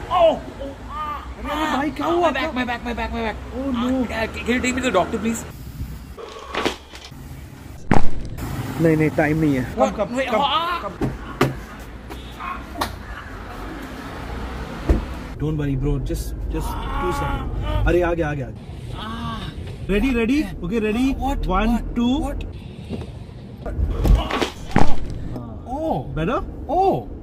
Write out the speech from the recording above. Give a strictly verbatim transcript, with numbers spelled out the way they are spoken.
Oh! अरे भाई क्या हुआ? My back, my back, my back, my back. Oh no! Uh, can you take me to the doctor, please? नहीं नहीं time नहीं है. What? Come Wait, come ah! Come. Don't worry, bro. Just just two seconds. अरे आ गया आ गया. Ready ready? Okay ready? What? One What? two. What? Oh! Better? Oh!